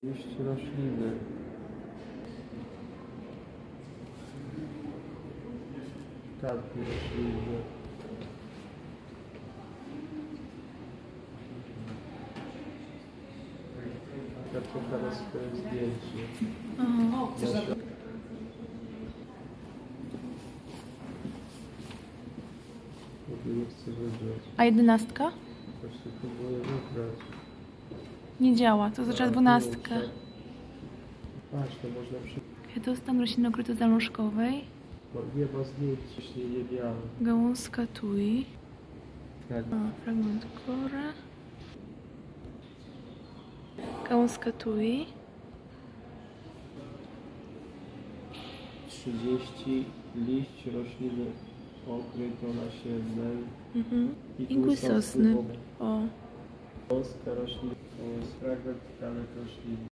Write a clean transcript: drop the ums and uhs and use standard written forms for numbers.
Liść rośliny. Karty rośliny. Ja pokażę swoje zdjęcie. Aha. Nie chcę wybrać. A 11? Właśnie próbuję wybrać. Nie działa, to oznacza 12. Patrz, to można przy... Kwiatostan roślinogród zalążkowej. Nieba zdjęć, ciśnienie białe. Gałązka tui. Tak. O, fragment kory. Gałązka tui. 30 liść rośliny okrytonasiennej. Igły sosny. O. Gałązka rośliny. To jest fragment tkanek rośliny.